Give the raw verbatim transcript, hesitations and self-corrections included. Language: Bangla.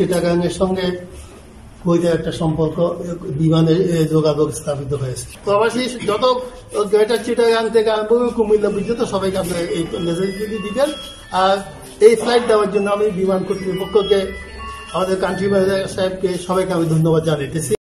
চিটাগাংয়ের সঙ্গে বৈধ একটা সম্পর্ক বিমানের যোগাযোগ স্থাপিত হয়েছে। প্রবাসী যত গ্রেটার চিটাগাং থেকে আরম্ভ করে কুমিল্লা পর্যন্ত সবাইকে আপনি এই ফেসিলিটি দিবেন। আর এই ফ্লাইট দেওয়ার জন্য আমি বিমান কর্তৃপক্ষকে, আমাদের কান্ট্রি ম্যানেজার সাহেবকে, সবাইকে আমি ধন্যবাদ জানাইতেছি।